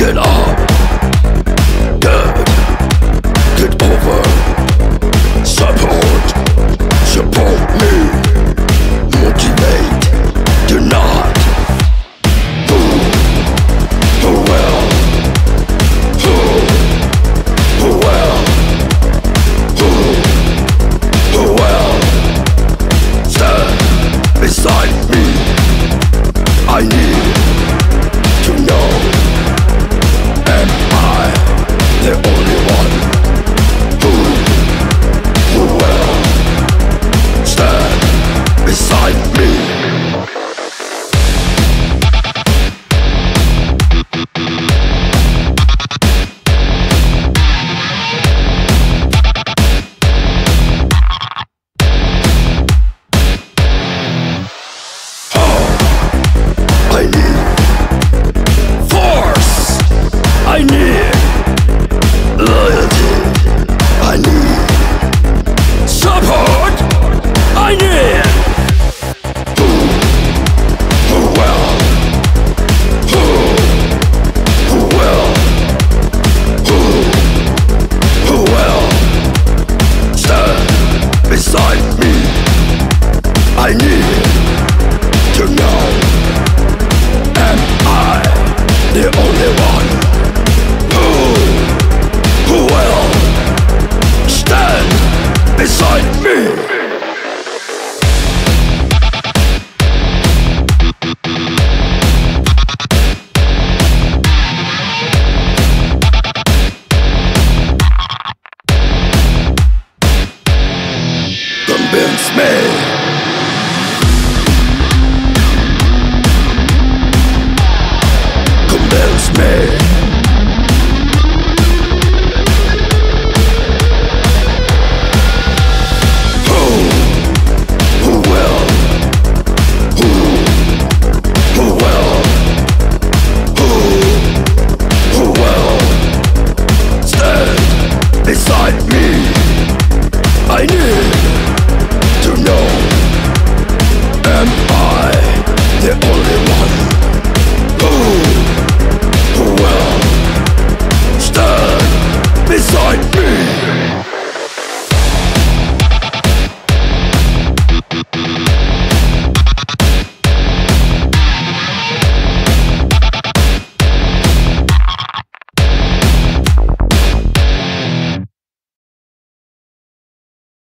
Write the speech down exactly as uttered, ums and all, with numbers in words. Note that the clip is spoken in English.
Get up, get, get over. Support, support me. Motivate, do not. Who, who will, who, who will, who, who will stand beside me. I need to know, am I the only one who, who will stand beside me? I need force, I need loyalty, I need support, I need who, who will, who, who will, who, who will stand beside me. I need to know, am I the only one who, who will stand beside me? Convince me. Convince me. Who, who will, who, who will, who, who will stand beside me? I need to know, am I the